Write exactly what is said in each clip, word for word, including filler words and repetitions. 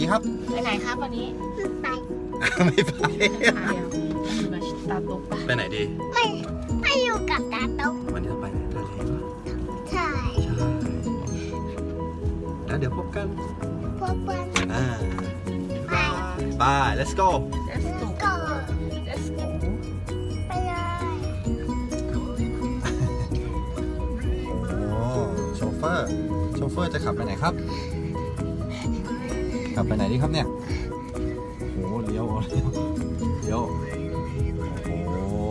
ครับไปไหนครับวันนี้ไปไม่ไปไปไหนดีไม่ไม่อยู่กับตาตุ๊กวันนี้เราไปไหนทะเลใช่ใช่แล้วเดี๋ยวพบกันพบกันอ่าไป let's go let's go let's go ไปเลยโอ้โชเฟอร์โชเฟอร์จะขับไปไหนครับขับไปไหนดีครับเนี่ยโอ้เลี้ยวเลี้ยวเลี้ยวโอ้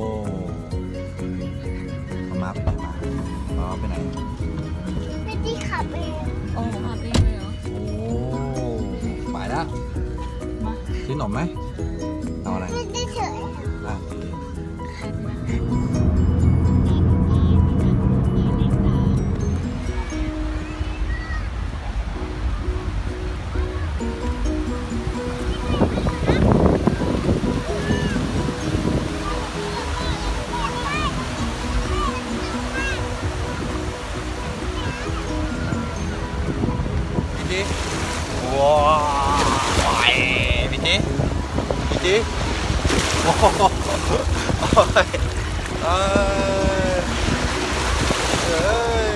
มาไปไหนมาอ๋อไปไหนไม่ได้ขับเองโอ้ขับเองเลยเหรอโอ้ไปแล้วมาซื้อขนมไหมเอาอะไรไม่ได้เฉยอ่ะว้าวไปพี่จีพี่จีโอ้โหเอ้ยเอ้ย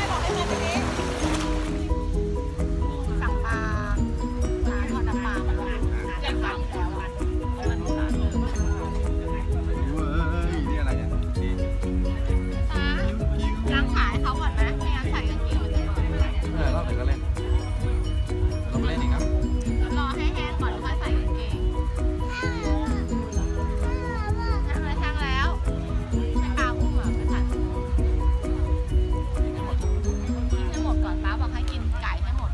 สั่งปลาปลาทอดน้ำปลามาแล้วแจ้งปลาอีกแล้วอ่ะมันไม่ขาดเลยเว้ยนี่อะไรเนี่ยปลาล้างขาให้เขาก่อนนะไม่งั้นใส่กางเกงมันเลยเออรอบหนึ่งก็เล่นลงเล่นอีกครับรอให้แห้งก่อนค่อยใส่กางเกงช่างแล้วช่างแล้วให้ปลาอุ้มอ่ะไปผัดกินให้หมดก่อนป้าบอกให้กินไก่ให้หมด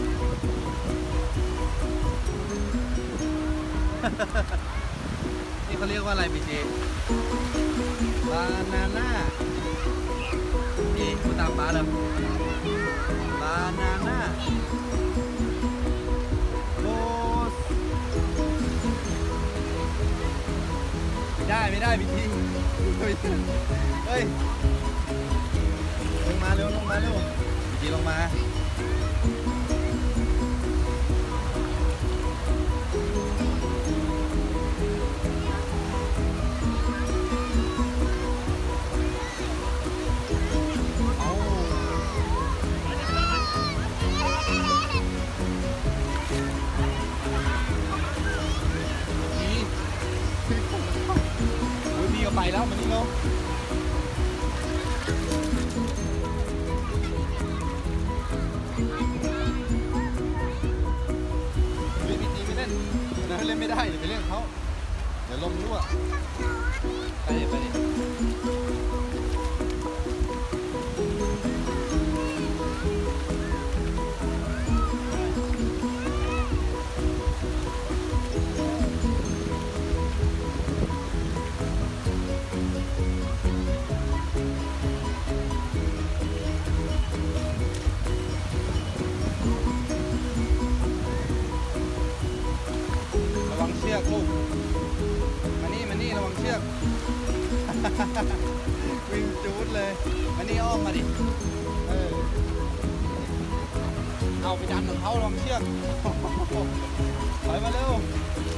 นี่เขาเรียกว่าอะไรบีจีบานาน่านี่คุณตามป้าเลยบานาน่าโบสไม่ได้ไม่ได้บีจีเฮ้ยเฮ้ยลงมาเร็วลงมาเร็วบีจีลงมาไปแล้วมันนี่เนาะเฮ้ยบีจีไม่เล่นนะเล่นไม่ได้เดี๋ยวไปเล่นเขาเดี๋ยวลมรั่วไปดิไปดิเชือกลูกมานี่มานี่ระวังเชือก วิ่งจูดเลยมานี่อ้อมมาดิเออเอาไปดันของเขาระวังเชือกถอยมาเร็ว